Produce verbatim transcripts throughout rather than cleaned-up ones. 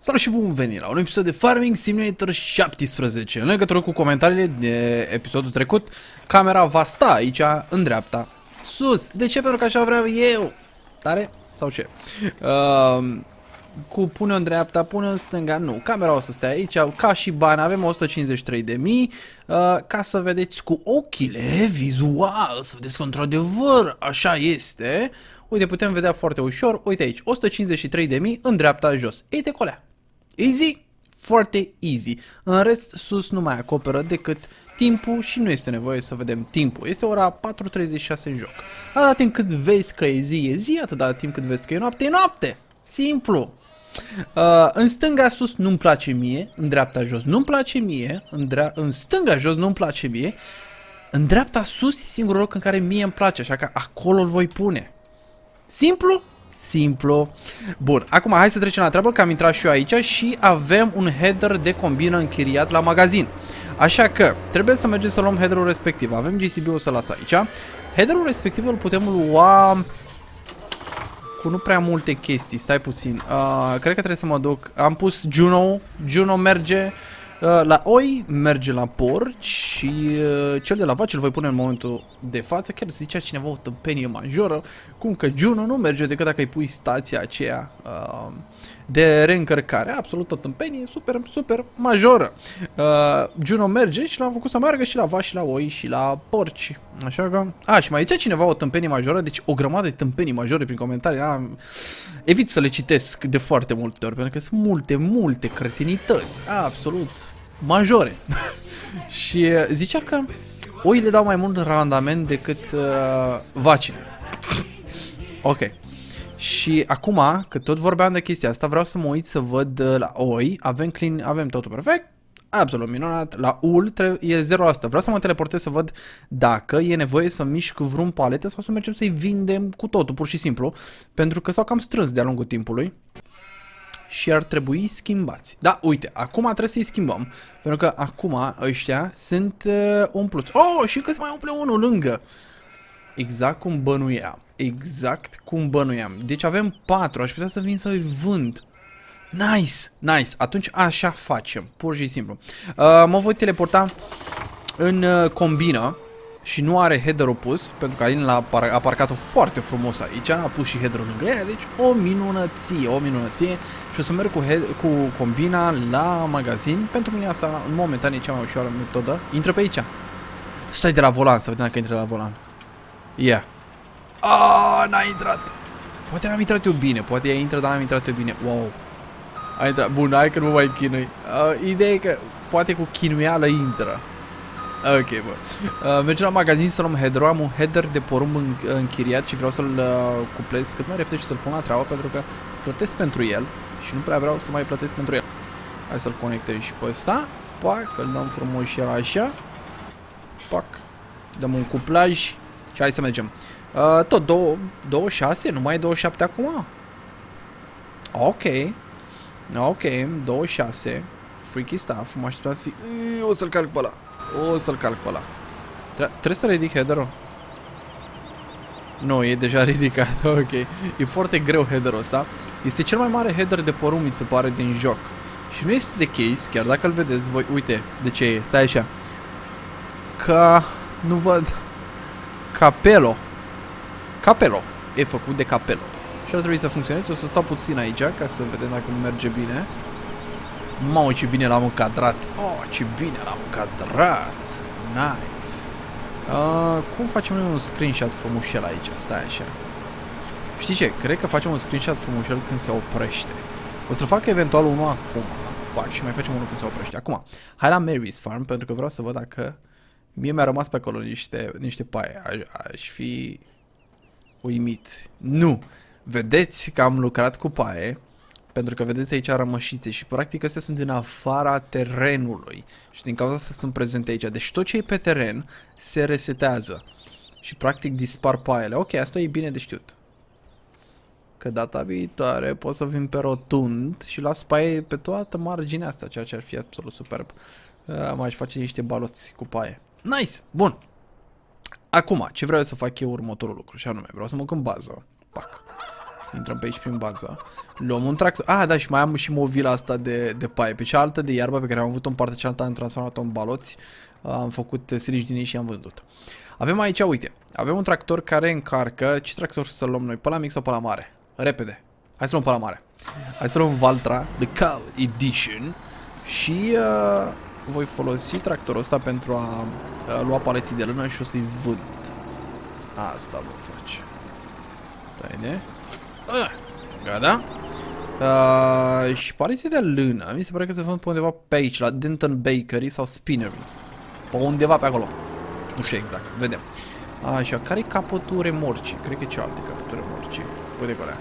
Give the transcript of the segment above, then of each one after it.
Salut și bun venit la un episod de Farming Simulator șaptesprezece. În legătură cu comentariile de episodul trecut, camera va sta aici, în dreapta, sus. De ce? Pentru că așa vreau eu. Tare? Sau ce? Uh, cu pune în dreapta, pune în stânga, nu. Camera o să stea aici, ca și bani, avem o sută cincizeci și trei de mii, uh, ca să vedeți cu ochile, vizual, să vedeți că într-adevăr așa este. Uite, putem vedea foarte ușor, uite aici, o sută cincizeci și trei de mii în dreapta jos. Ei de colea. Easy? Foarte easy. În rest, sus nu mai acoperă decât timpul și nu este nevoie să vedem timpul. Este ora patru treizeci și șase în joc. Atâta timp cât vezi că e zi, e zi, atâta timp cât vezi că e noapte, e noapte. Simplu. Uh, în stânga sus nu-mi place mie, în dreapta jos nu-mi place mie, în, în stânga jos nu-mi place mie, în dreapta sus e singurul loc în care mie îmi place, așa că acolo îl voi pune. Simplu? Simplu. Bun, acum hai să trecem la treabă, că am intrat și eu aici și avem un header de combină închiriat la magazin. Așa că trebuie să mergem să luăm headerul respectiv. Avem G C B-ul să las aici. Headerul respectiv îl putem lua cu nu prea multe chestii. Stai puțin. Uh, cred că trebuie să mă duc. Am pus Juno. Juno merge uh, la oi, merge la porci și uh, cel de la vaci îl voi pune în momentul de față. Chiar zicea cineva o tâmpenie majoră, cum că Juno nu merge decât dacă îi pui stația aceea uh, de reîncărcare. Absolut o tâmpenie super, super majoră. Uh, Juno merge și l-am făcut să meargă și la vaci, și la oi, și la porci. Așa că... A, și mai zicea cineva o tâmpenie majoră, deci o grămadă de tâmpenii majore prin comentarii. A, evit să le citesc de foarte multe ori, pentru că sunt multe, multe cretinități. Absolut majore. Și zicea că oile dau mai mult randament decât uh, vacile. Ok. Și acum, că tot vorbeam de chestia asta, vreau să mă uit să văd uh, la oi. Avem clean, avem totul perfect. Absolut minunat. La ul e zero la sută. Vreau să mă teleportez să văd dacă e nevoie să mișc vreun palete sau să mergem să-i vindem cu totul, pur și simplu. Pentru că s-au cam strâns de-a lungul timpului. Și ar trebui schimbați. Da, uite, acum trebuie să-i schimbăm. Pentru că acum ăștia sunt uh, umpluți. Oh, și că se mai umple unul lângă. Exact cum bănuiam. Exact cum bănuiam. Deci avem patru. Aș putea să vin să-i vând. Nice, nice. Atunci așa facem. Pur și simplu. Uh, mă voi teleporta în uh, combină. Și nu are header-ul pus. Pentru că Alin a parcat-o foarte frumos aici. A pus și header-ul lângă ea. Deci o minunăție. O minunăție. Și o să merg cu, cu combina la magazin. Pentru mine asta în momentan e cea mai ușoară metodă. Intră pe aici. Stai de la volan să vedem dacă intră la volan. Ia. Yeah. Ah, n-a intrat. Poate n-am intrat eu bine. Poate ea intră, dar n-am intrat eu bine. Wow. A intrat. Bun, hai că nu mai chinui. Uh, ideea e că poate cu chinuială intră. Ok, bă. Uh, mergem la magazin să luăm header-ul. Am un header de porumb în, închiriat și vreau să-l uh, cuplez cât mai repede și să-l pun la treabă, pentru că plătesc pentru el și nu prea vreau să mai plătesc pentru el. Hai să-l conectăm și pe ăsta. Pac, îl dăm frumos și el așa. Pac. Dăm un cuplaj și hai să mergem. Uh, tot douăzeci și șase, nu mai e douăzeci și șapte acum. Ok. Ok, douăzeci și șase. Freaky stuff. Mă așteptam să fie. O să-l calc pe ăla. O să-l calc pe ăla. Tre Trebuie să ridic header-ul. Nu, e deja ridicat. Ok. E foarte greu header-ul ăsta. Este cel mai mare header de porumb, mi se pare, din joc. Și nu este de case, chiar dacă îl vedeți voi. Uite de ce e. Stai așa. Ca... Nu văd. Capello. Capello. E făcut de Capello. Și ar trebui să funcționeze. O să stau puțin aici ca să vedem dacă nu merge bine. Mamă, ce bine l-am încadrat. Oh, ce bine l-am încadrat. Nice. Uh, cum facem noi un screenshot frumușel aici? Stai așa. Știi ce? Cred că facem un screenshot frumușel când se oprește. O să fac eventual unul acum. Pac, și mai facem unul când se oprește. Acum, hai la Mary's Farm, pentru că vreau să văd dacă... Mie mi-a rămas pe acolo niște, niște paie. Aș, aș fi uimit. Nu! Vedeți că am lucrat cu paie. Pentru că vedeți aici rămășițe și practic astea sunt în afara terenului. Și din cauza asta sunt prezente aici. Deci tot ce e pe teren se resetează. Și practic dispar paiele. Ok, asta e bine de știut. Că data viitoare pot să vin pe rotund și las paie pe toată marginea asta, ceea ce ar fi absolut superb. Uh, mai aș face niște baloți cu paie. Nice! Bun! Acum, ce vreau să fac eu următorul lucru? Și anume, vreau să mă duc în bază. Pac. Intrăm pe aici prin bază. Luăm un tractor. Ah, da, și mai am și movila asta de, de paie. Pe cealaltă de iarbă pe care am avut-o în partea cealaltă, am transformat-o în baloți. Am făcut silici din ei și am vândut. Avem aici, uite, avem un tractor care încarcă. Ce tractor să luăm noi? Pe la mic sau pe la mare? Repede. Hai să luăm pe la mare. Hai să luăm Valtra, The Cow Edition. Și uh, voi folosi tractorul ăsta pentru a uh, lua paleții de lână și o să-i vând. Asta vom face. Taine. Ah, gata. Uh, și paleții de lână mi se pare că se vând pe undeva pe aici, la Denton Bakery sau Spinnery. Pe undeva pe acolo. Nu știu exact, vedem. Așa, care-i capătul remorcii? Cred că e cealaltă capătul remorcii. Uite că alea.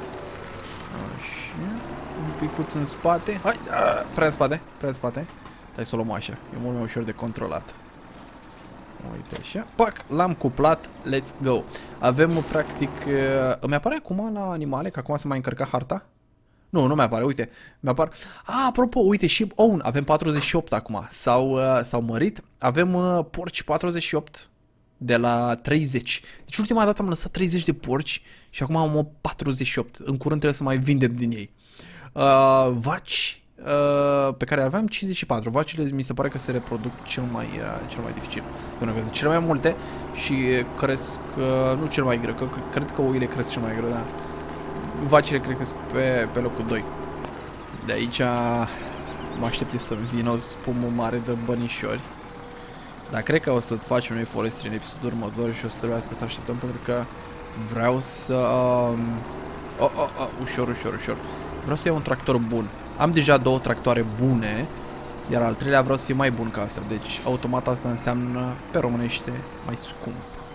Așa, un picuț în spate. Hai, uh, prea în spate, prea în spate. Hai să o luăm așa, e mult mai ușor de controlat. Uite așa, pac, l-am cuplat, let's go. Avem practic, uh, îmi apare acum la animale, că acum se mai încărca harta? Nu, nu mi-apare, uite, mi-apar... Ah, apropo, uite, sheep own, avem patruzeci și opt acum, s-au uh, mărit, avem uh, porci patruzeci și opt de la treizeci. Deci ultima dată am lăsat treizeci de porci și acum am patruzeci și opt, în curând trebuie să mai vindem din ei. Uh, vaci, uh, pe care aveam cincizeci și patru, vacile mi se pare că se reproduc cel mai, uh, cel mai dificil, pentru că sunt cele mai multe și cresc, uh, nu cel mai greu, că cred că oile cresc cel mai greu, da. Vacile cred că sunt pe, pe locul doi. De aici mă aștept să vină o spumă mare de bănișori. Dar cred că o să facem noi forestry în episodul următor și o să trebuiască să așteptăm pentru că vreau să... Um... Oh, oh, oh, ușor, ușor, ușor. Vreau să iau un tractor bun. Am deja două tractoare bune, iar al treilea vreau să fie mai bun ca asta. Deci automat asta înseamnă, pe românește, mai scump.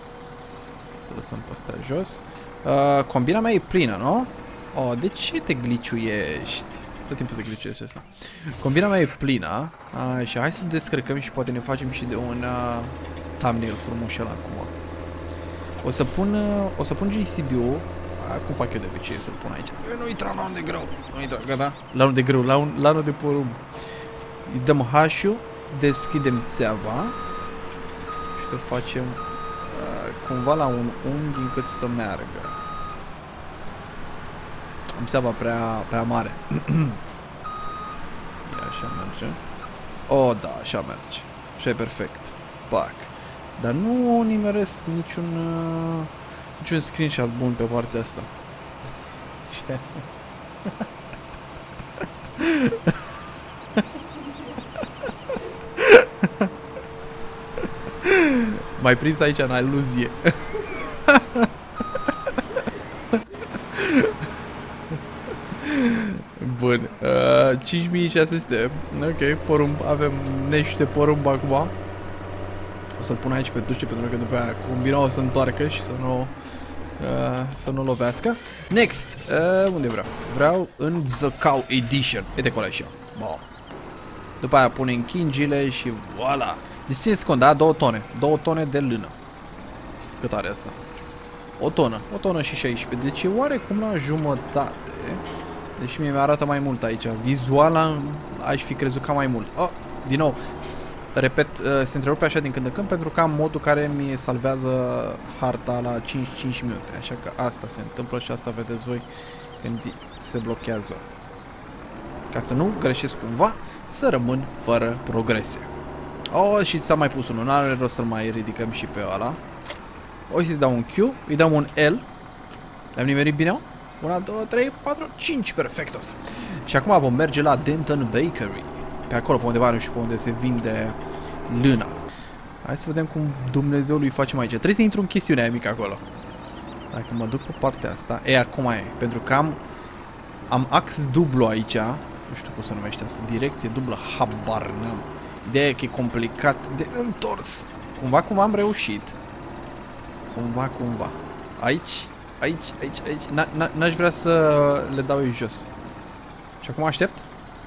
Să lăsăm pe ăsta jos. Uh, combina mea e plină, nu? Oh, de ce te gliciuiești? Tot timpul te gliciuiești asta. Combina mea e plină. Așa, hai să descărcăm și poate ne facem și de un uh, thumbnail frumușel acum. O să pun, uh, o să pun G C B-ul. Cum fac eu de obicei să-l pun aici? Nu intra la un de grâu. Nu intra, gata? La un de grâu, la un, la un de porumb. Îi dăm H-ul, deschidem țeava și că facem cumva la un unghi încât să meargă. Am țeava prea, prea mare. Ia, așa merge. Oh, da, așa merge. Așa e perfect. Pac. Dar nu nimeresc niciun uh, niciun screenshot bun pe partea asta. Ce? M-ai prins aici în aluzie. Bun, uh, cinci mii șase sute. Ok, porumb, avem nește porumb acum. O să-l pun aici pe dușe pentru că după aia combina o să întoarcă și să nu uh, să nu lovească. Next, uh, unde vreau? Vreau în The Cow Edition. Uite acolo așa. Bom. După aia punem chingile și voilà. Deci țineți cont, da? Două tone. Două tone de lână. Cât are asta? O tonă. O tonă și șaisprezece. Deci e oarecum la jumătate. Deci mie mi-arată mai mult aici. Vizual aș fi crezut ca mai mult. Oh, din nou. Repet, se întrerupe așa din când în când pentru că am modul care mi salvează harta la cinci cinci minute. Așa că asta se întâmplă și asta vedeți voi când se blochează. Ca să nu greșesc cumva, să rămân fără progrese. Oh, și s-a mai pus unul, n-are rost să-l mai ridicăm și pe ăla. O să-i dau un Q, îi dau un L. Le-am nimerit bine? unu, doi, trei, patru, cinci, perfectos. Și acum vom merge la Denton Bakery. Pe acolo, pe undeva, nu știu pe unde se vinde lâna. Hai să vedem cum Dumnezeu lui facem aici. Trebuie să intru în chestiunea aia mică acolo. Dacă mă duc pe partea asta, e, acum e, pentru că am am ax dublu aici. Nu știu cum se numește asta, direcție dublă, habar n-am. Ideea e că e complicat de întors. Cumva, cumva am reușit. Cumva, cumva. Aici, aici, aici, aici. N-aș vrea să le dau eu jos. Și acum aștept.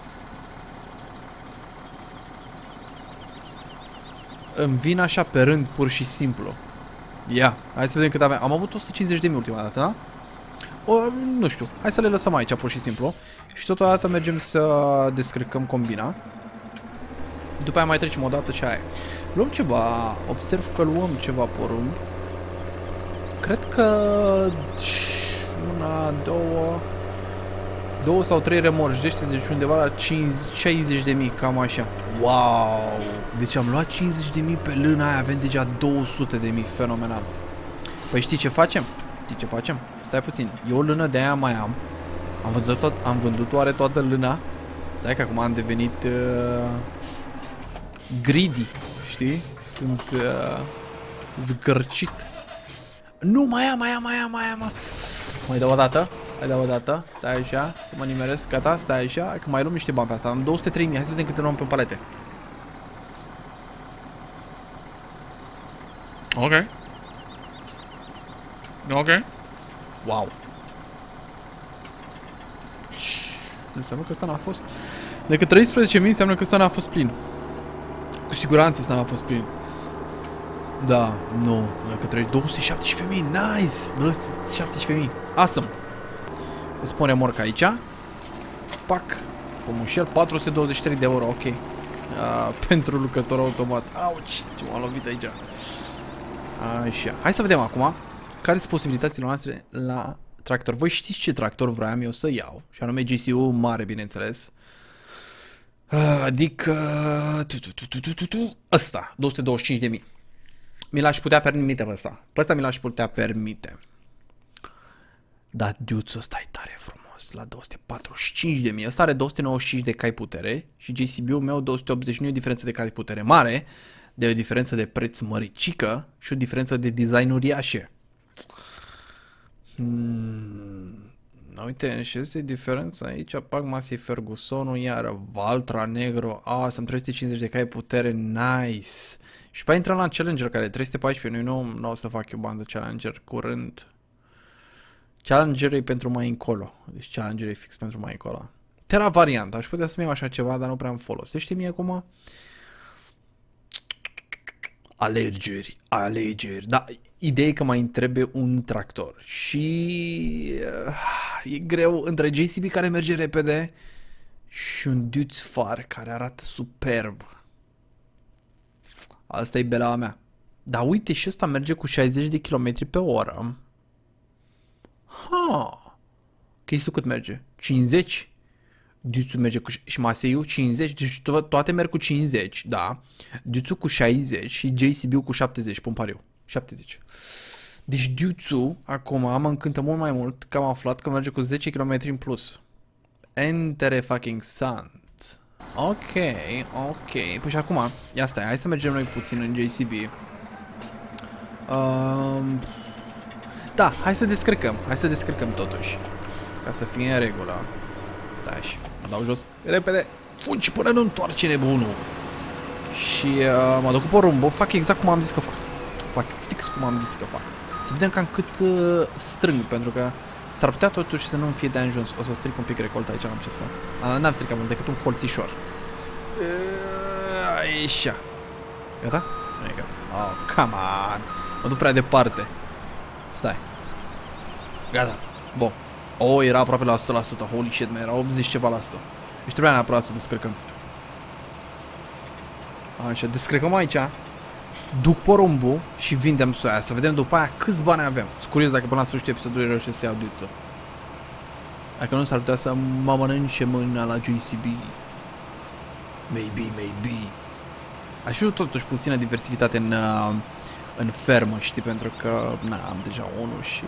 Îmi vin așa pe rând, pur și simplu. Ia, hai să vedem cât avem. Am avut o sută cincizeci de mii ultima dată, da? O, nu știu, hai să le lăsăm aici, pur și simplu. Și totodată mergem să descărcăm combina. După aia mai trecem o dată și aia. Luăm ceva, observ că luăm ceva porumb. Cred că Una, două... Două sau trei remorci de ăștia, deci undeva la șaizeci de mii, cam așa. Wow! Deci am luat cincizeci de mii pe lâna aia, avem deja două sute de mii, fenomenal. Păi știi ce facem? Știi ce facem? Stai puțin, eu o lână de aia mai am. Am vândut, tot, am vândut oare toată lâna? Stai că acum am devenit uh, greedy, știi? Sunt uh, zgârcit. Nu, mai am, mai am, mai am, mai am. Mai dau o dată. Hai dau o dată. Stai așa, să mă nimeresc. Gata, stai așa, că mai luăm niște bani pe asta. Am două sute trei mii, hai să vedem câte luăm pe palete. Ok. Ok. Wow. Înseamnă că ăsta n-a fost. Decât treisprezece mii înseamnă că ăsta n-a fost plin. Cu siguranță ăsta n-a fost plin. Da, nu. Decât două sute șaptesprezece mii. Nice! două sute șaptesprezece mii. Awesome. Îți pun remorca aici. Pac. Frumușel. patru sute douăzeci și trei de euro. Ok. Uh, pentru lucrător automat. Auci! Ce m-a lovit aici. Așa. Hai să vedem acum care sunt posibilitățile noastre la tractor. Voi știți ce tractor vroiam eu să iau? Și anume G C U mare, bineînțeles. Adică... ăsta. două sute douăzeci și cinci de mii. Mi l-aș putea permite pe ăsta. Pe ăsta mi l-aș putea permite. Dar dude-ul ăsta e tare frumos. La două sute patruzeci și cinci de mii. Ăsta are două sute nouăzeci și cinci de cai putere. Și J C B-ul meu două sute optzeci și nouă, o diferență de cai putere mare. De o diferență de preț măricică. Și o diferență de design uriașe. Hmm... Uite, și este diferența aici. Pac Massey Fergusonul, iară Valtra Negro. Ah, sunt trei sute cincizeci de cai putere. Nice. Și pe intrăm la Challenger, care e trei sute paisprezece. Nu, nu, nu o să fac eu bandă Challenger curând. Challenger e pentru mai încolo. Deci Challenger e fix pentru mai încolo. Terra variant. Aș putea să-mi iau așa ceva, dar nu prea îmi folosește mie acum. Alegeri, alegeri. Da, ideea e că mai îmi trebuie un tractor. Și uh, e greu între J C B care merge repede și un Dutz Far care arată superb. Asta e bela mea. Dar uite, și ăsta merge cu șaizeci de kilometri pe oră. Ha. Chestia cât merge? cincizeci? Duțul merge cu... și Maseiul cincizeci, deci to toate merg cu cincizeci, da. Duțul cu șaizeci și J C B-ul cu șaptezeci, pun pariu. șaptezeci. Deci Duțul, acum, mă încântă mult mai mult că am aflat că merge cu zece kilometri în plus. Interesant. Ok, ok. Păi și acum, ia stai, hai să mergem noi puțin în J C B. Um, da, hai să descărcăm, hai să descărcăm totuși. Ca să fie în regulă. Da, și mă dau jos, repede, fugi până nu întoarce nebunul. Și uh, mă duc cu porumbul, fac exact cum am zis că fac. Fac fix cum am zis că fac. Să vedem cam cât uh, strâng, pentru că s-ar putea totuși să nu-mi fie de ajuns. O să stric un pic recolta aici, n-am ce să fac. Uh, N-am stricat mult, decât un colțișor. Uh, așa. Gata? Nu e gata. Oh, come on. Mă duc prea departe. Stai. Gata. Bun. Oh, era aproape la o sută la sută. Holy shit, man. Era optzeci ceva la sută. Deci trebuia neapărat să o descărcăm. Așa, descărcăm aici. Duc porumbul și vindem soia. Să vedem după aia câți bani avem. Sunt curios dacă până la sfârșitul episodului reușesc să iau duțul. Dacă nu, s-ar putea să mă mănânce mâna la J C B. Maybe, maybe. Aș fi totuși puțină diversitate în, în fermă, știi? Pentru că, na, am deja unul și...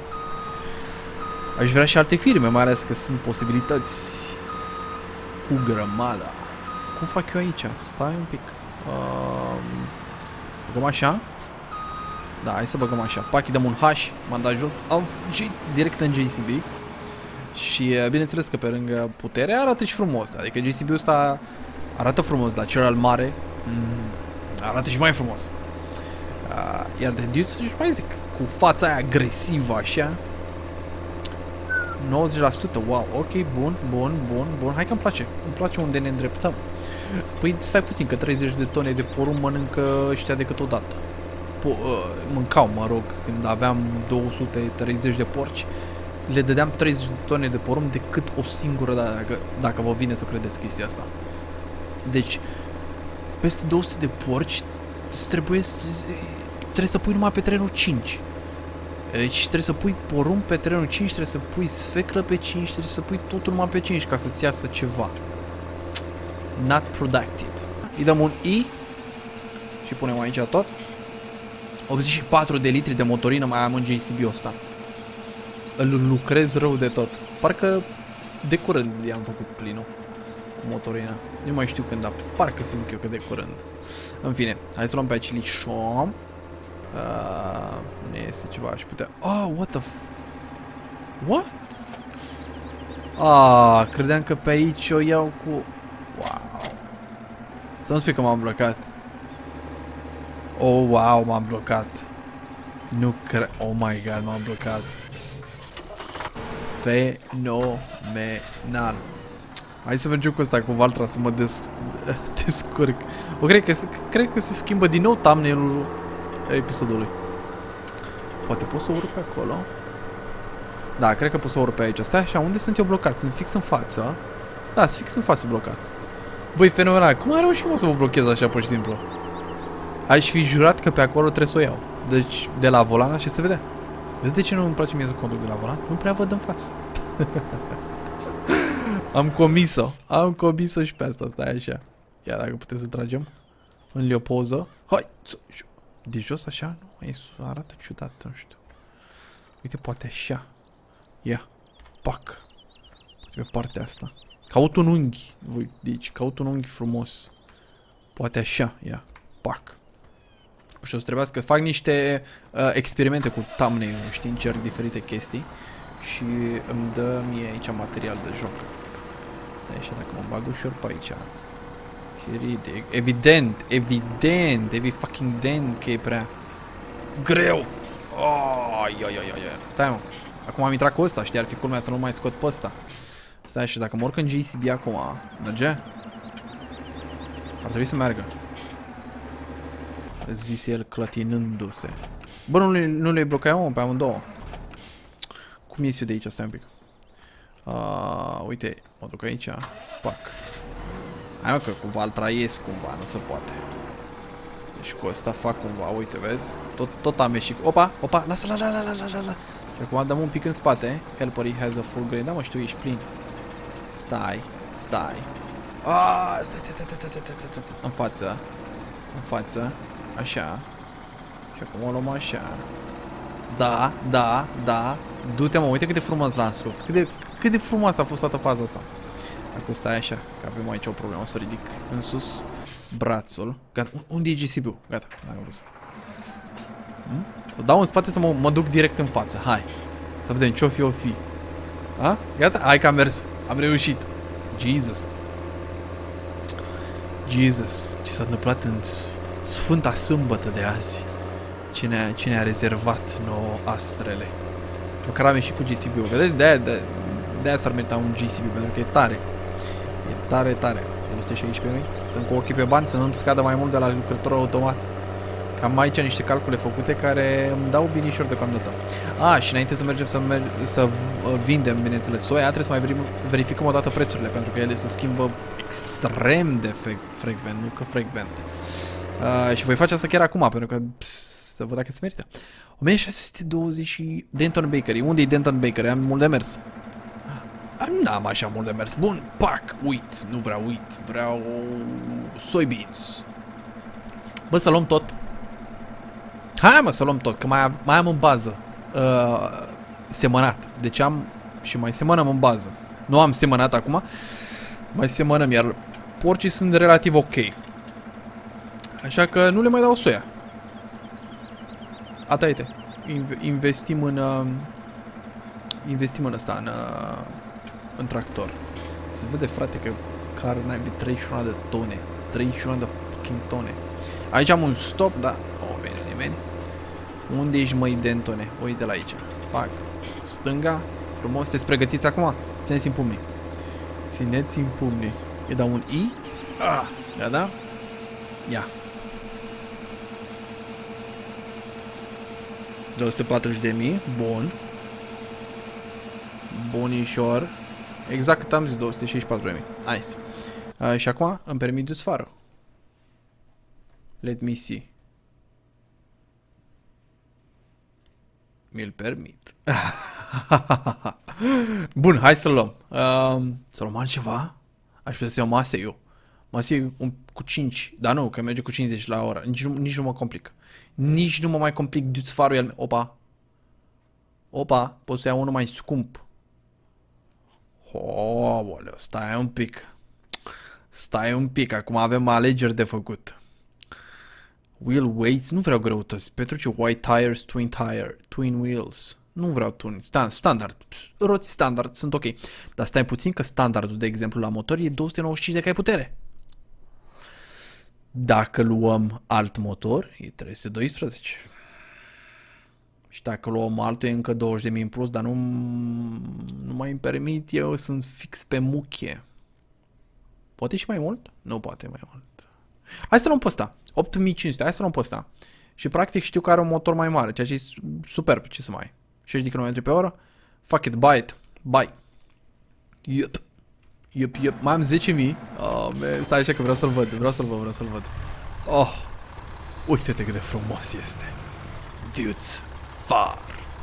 Aș vrea și alte firme, mai ales că sunt posibilități cu grămada. Cum fac eu aici? Stai un pic. Uh, băgăm așa? Da, hai să băgăm așa. Pac, dăm un H, m-am dat jos, am fugit direct în J C B. Și bineînțeles că pe lângă putere arată și frumos. Adică J C B-ul ăsta arată frumos, dar celălalt mare mm, arată și mai frumos. Uh, iar de Dutz, și mai zic, cu fața aia agresivă așa. nouăzeci la sută, wow, ok, bun, bun, bun, bun. Hai că îmi place, îmi place unde ne îndreptăm. Păi stai puțin, că treizeci de tone de porumb mănâncă ăștia decât odată. Po uh, mâncau, mă rog, când aveam două sute treizeci de porci, le dădeam treizeci de tone de porumb decât o singură dată, dacă, dacă vă vine să credeți chestia asta. Deci, peste două sute de porci, trebuie să, trebuie să pui numai pe terenul cinci. Deci trebuie să pui porumb pe terenul cinci, trebuie să pui sfeclă pe cinci, trebuie să pui totul numai pe cinci ca să-ți iasă ceva. Not productive. Îi dăm un I și punem aici tot. optzeci și patru de litri de motorină mai am în J C B-ul ăsta. Îl lucrez rău de tot. Parcă de curând i-am făcut plinul cu motorina. Nu mai știu când, dar parcă să zic eu că de curând. În fine, hai să luăm pe acilișom. Uh, nu este ceva, aș putea... Oh, what the f... What? Ah, credeam că pe aici o iau cu... Wow. Să nu spui că m-am blocat. Oh, wow, m-am blocat. Nu cred... Oh my god, m-am blocat. Fenomenal. Hai să mergem cu ăsta, cu Valtra, să mă des... descurc. O, cred că, cred că se schimbă din nou thumbnail-ul episodului. Poate pot să urc pe acolo. Da, cred că pot să urc pe aici. Stai așa, unde sunt eu blocat? Sunt fix în față. Da, sunt fix în față blocat. Băi, fenomenal. Cum ai reușit, mă, să mă blochez așa, pur și simplu? Aș fi jurat că pe acolo trebuie să o iau. Deci, de la volan, așa se vede. Vezi de ce nu îmi place mie să conduc de la volan? Nu prea văd în față. Am comis-o. Am comis-o și pe asta. Stai așa. Ia, dacă putem să tragem în leopoză. Hai! De jos așa? Nu, e, arată ciudat, nu știu. Uite, poate așa. Ia. Pac. Poate pe partea asta. Caut un unghi. Voi, deci, caut un unghi frumos. Poate așa. Ia. Pac. Și o să trebuiască să fac niște uh, experimente cu thumbnail-ul, știi, încerc diferite chestii. Și îmi dă mie aici material de joc. Așa, dacă mă bag ușor pe aici. Și ride. Evident, evident, evi fucking dent că e prea greu. Oh, ia, ia, ia, ia. Stai, mă. Acum am intrat cu ăsta, știi, ar fi culmea să nu mai scot pe ăsta. Stai așa, dacă mă urc în J C B acum, merge? Ar trebui să meargă. Zise el clătinându-se. Bă, nu le, nu le blocai, mă, pe amândouă. Cum ies eu de aici? Stai un pic. Uh, uite, mă duc aici. Pac. Hai, mă, că cu Valtra ies cumva, nu se poate. Deci cu ăsta fac cumva, uite, vezi? Tot, tot am ieșit. Opa, opa, lasă, la, la, la, la, la, la, la. Și acum dăm un pic în spate. Helper has a full grade. Da, mă, știu, ești plin. Stai, stai. Ah, stai, stai, stai, stai, stai, stai, stai. În față. În față. Așa. Și acum o luăm așa. Da, da, da. Du-te, mă, uite cât de frumos l-am scos. Cât de, cât de frumos a fost toată faza asta. Acum stai așa, că avem aici o problemă. O să ridic în sus brațul. Gata, unde e G C B-ul? Gata, n-am văzut. Hmm? O dau în spate să mă, mă duc direct în față. Hai, să vedem ce-o fi, o fi. A? Gata? Hai că am mers. Am reușit. Jesus. Jesus. Ce s-a întâmplat în Sfânta Sâmbătă de azi. Cine, cine a rezervat nouă astrele. Măcar am ieșit cu G C B-ul. Vedeți? De-aia de, de s-ar merita un G C B, pentru că e tare. E tare, tare. două sute șaisprezece pe mii. Sunt cu ochii pe bani, să nu-mi scadă mai mult de la lucrătorul automat. Cam aici niște calcule făcute care îmi dau binișor deocamdată. A, și înainte să mergem să, merg, să vindem, bineînțeles, soia, trebuie să mai verificăm o dată prețurile, pentru că ele se schimbă extrem de frecvent, nu că frecvent. Uh, și voi face asta chiar acum, pentru că pff, să văd dacă se merită. o mie șase sute douăzeci Denton Bakery. Unde e Denton Bakery? Am mult de mers. N-am așa mult de mers. Bun, pac, uit, nu vreau uit, vreau soybeans. Bă, să luăm tot. Hai, mă, să luăm tot, că mai, mai am în bază uh, semănat. Deci am și mai semănăm în bază. Nu am semănat acum, mai semănăm, iar porcii sunt relativ ok. Așa că nu le mai dau soia. Ata, uite. Investim în uh, investim în ăsta, în, uh, în tractor. Se vede, frate, că care n-ai treizeci și unu de tone. treizeci și unu de fucking tone. Aici am un stop, da. Oh, bine, nimeni. Unde ești, măi, Dentone? Uite la aici. Pac. Stânga. Frumos. Sunteți pregătiți acum? Țineți în pumnii. Țineți în pumnii. Îi dau un I. Ah, gata? Ia. două sute patruzeci de mii. Bun. Bunișor. Exact cât am zis, două sute șaizeci și patru de mii. Nice. Uh, și acum îmi permit dus farul. Let me see. Mi-l permit. Bun, hai să-l luăm. Um, să luăm altceva? Aș putea să iau mase eu. Mase un, cu cinci. Dar nu, că merge cu cincizeci la oră. Nici nu, nici nu mă complic. Nici nu mă mai complic. Du-ți farul el. Opa. Opa. Pot să iau unul mai scump. Oh, boleu, stai un pic. Stai un pic. Acum avem alegeri de făcut. Wheel weights. Nu vreau greutăți. Pentru ce white tires, twin tire, twin wheels. Nu vreau twin. Stand, standard. Roți standard sunt ok. Dar stai puțin că standardul, de exemplu, la motor e două sute nouăzeci și cinci de cai putere. Dacă luăm alt motor, e trei sute doisprezece. Și dacă luăm altul, e încă douăzeci de mii în plus, dar nu, nu mai îmi permit, eu sunt fix pe muchie. Poate și mai mult? Nu poate mai mult. Hai să luăm pe ăsta. opt mii cinci sute, hai să luăm pe ăsta. Și practic știu că are un motor mai mare, ceea ce e superb, ce să mai ai. șaizeci de kilometri pe oră. Fuck it, buy it. Buy. Yup. Yup, yup. Mai am zece mii. Oh, man. Stai așa că vreau să-l văd, vreau să-l văd, vreau să-l văd. Oh. Uite-te cât de frumos este. Dudes. Far.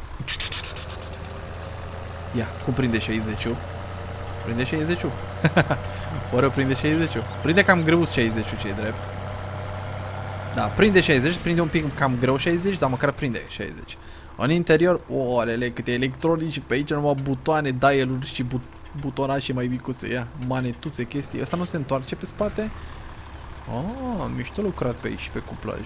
Ia, cum prinde șaizeci-ul? Prinde șaizeci-ul? Oare prinde șaizeci-ul? Prinde cam greu șaizeci-ul, ce-i drept. Da, prinde șaizeci, prinde un pic cam greu șaizeci, dar măcar prinde șaizeci. În interior, orele, câte electronici pe aici, numai butoane, dial-uri și but butonașe mai micuțe. Ia, manetuțe, chestii. Asta nu se întoarce pe spate? Oh, mișto lucrat pe aici, pe cuplaj.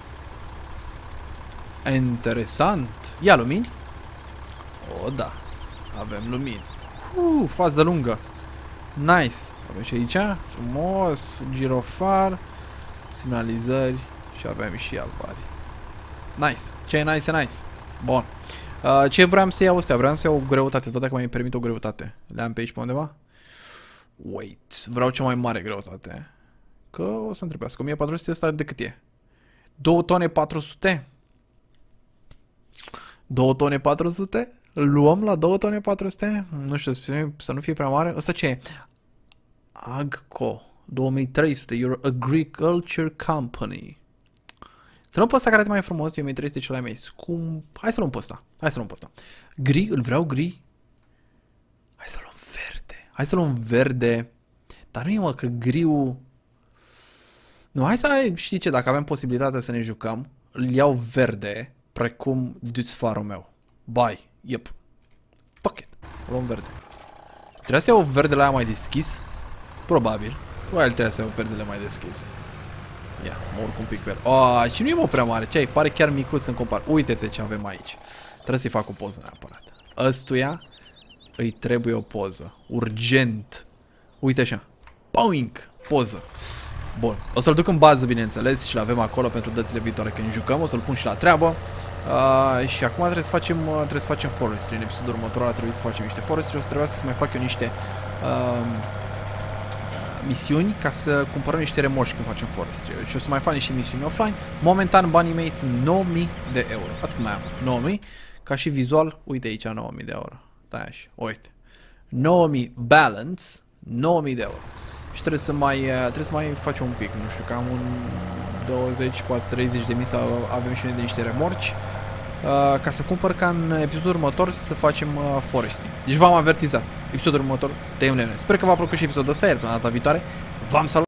Interesant. Ia lumini? O, da. Avem lumini. Uh, fază lungă. Nice. Avem și aici, frumos, girofar, semnalizări și avem și alvari. Nice. Ce e nice e nice. Bun. Uh, ce vreau să iau astea? Vreau să iau o greutate. Văd dacă mai îmi permit o greutate. Le am pe aici pe undeva? Wait. Vreau cea mai mare greutate. Că o să întrebească. o mie patru sute asta de cât e? două tone patru sute? două tone patru sute? Îl luăm la două tone patru sute? Nu știu, să nu fie prea mare. Asta ce e? Agco. două mii trei sute. Your Agriculture Company. Să luăm pe ăsta care arată mai frumos. două mii trei sute cel mai scump. Hai să luăm pe ăsta. Hai să luăm pe ăsta. Gri? Îl vreau gri? Hai să luăm verde. Hai să luăm verde. Dar nu e, mă, că griul... Nu, hai să ai, știi ce, dacă avem posibilitatea să ne jucăm, îl iau verde, precum duțfarul meu. Bye. Yep. Fuck it. O luăm verde. Trebuie să iau verde la aia mai deschis? Probabil. Probabil trebuie să iau verdele mai deschis. Ia, mă urc un pic pe el. Oh, și nu e mă prea mare. Ce ai? Pare chiar micuț în compar. Uite-te ce avem aici. Trebuie să-i fac o poză neapărat. Ăstuia îi trebuie o poză. Urgent. Uite așa. Boing! Poză. Bun. O să-l duc în bază, bineînțeles, și l-avem acolo pentru dățile viitoare când jucăm. O să-l pun și la treabă. Uh, și acum trebuie să facem, uh, trebuie să facem forestry. În episodul următor ar trebui să facem niște forestry. O să trebuiască să mai fac eu niște uh, misiuni ca să cumpărăm niște remoși când facem forestry. Deci o să mai fac niște misiuni offline. Momentan banii mei sunt nouă mii de euro. Atât mai am. nouă mii. Ca și vizual, uite aici nouă mii de euro. Da, așa. Uite. nouă mii balance, nouă mii de euro. Și trebuie să mai, trebuie să mai facem un pic, nu știu, cam un douăzeci, poate treizeci de mii să avem și noi de niște remorci. Uh, ca să cumpăr ca în episodul următor să facem uh, forestry. Deci v-am avertizat. Episodul următor, te Sper că v-a plăcut și episodul ăsta, iar până data viitoare v-am salutat.